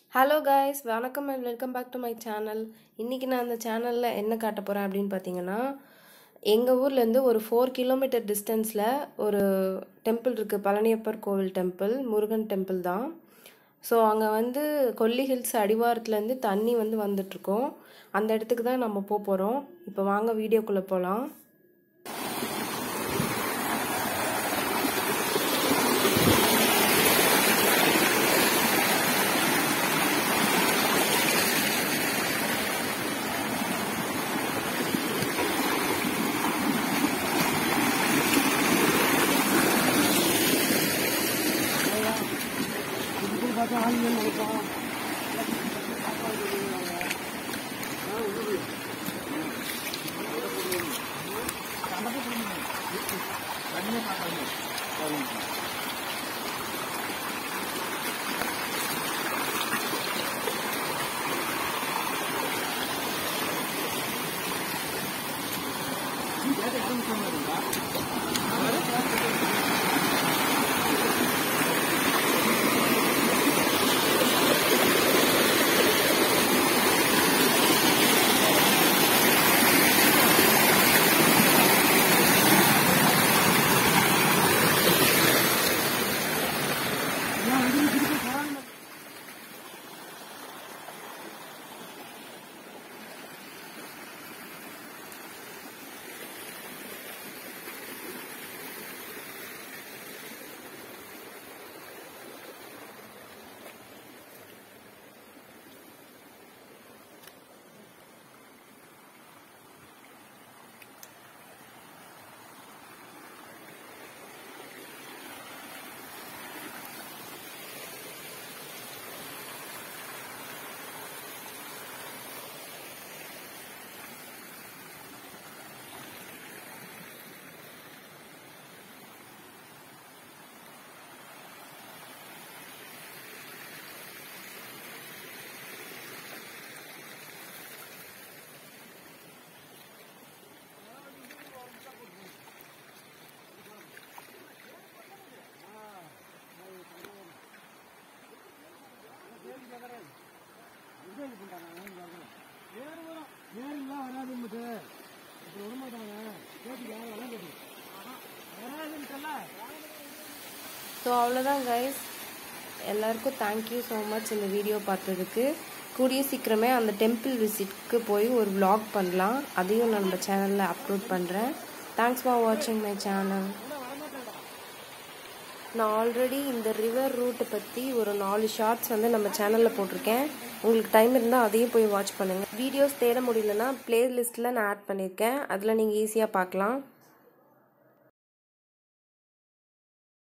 Hello guys, வணக்கம் and welcome back to my channel. இன்றைக்கி நான் அந்த சேனலில் என்ன காட்ட போகிறேன் அப்படின்னு பார்த்தீங்கன்னா, எங்கள் ஊர்லேருந்து ஒரு 4 கிலோமீட்டர் டிஸ்டன்ஸில் ஒரு டெம்பிள் இருக்குது. பழனியப்பர் கோவில் டெம்பிள், முருகன் டெம்பிள் தான். ஸோ அங்கே வந்து கொல்லி ஹில்ஸ் அடிவாரத்துலேருந்து தண்ணி வந்துட்டுருக்கோம். அந்த இடத்துக்கு தான் நம்ம போகிறோம். இப்போ வாங்க வீடியோக்குள்ளே போகலாம். ஸோ அவ்வளோதான் கைஸ், எல்லாருக்கும் தேங்க்யூ ஸோ மச் இந்த வீடியோ பார்த்ததுக்கு. கூடிய சீக்கிரமே அந்த டெம்பிள் விசிட்க்கு போய் ஒரு vlog பண்ணலாம். அதையும் நான் நம்ம சேனலில் அப்லோட் பண்ணுறேன். தேங்க்ஸ் ஃபார் வாட்சிங் மை சேனல். நான் ஆல்ரெடி இந்த ரிவர் ரூட்டை பற்றி ஒரு 4 ஷார்ட்ஸ் நம்ம சேனலில் போட்டிருக்கேன். உங்களுக்கு டைம் இருந்தால் அதையும் போய் வாட்ச் பண்ணுங்கள். வீடியோஸ் தேட முடியலன்னா பிளேலிஸ்ட்டில் நான் ஆட் பண்ணியிருக்கேன். அதில் நீங்கள் ஈஸியாக பார்க்கலாம்.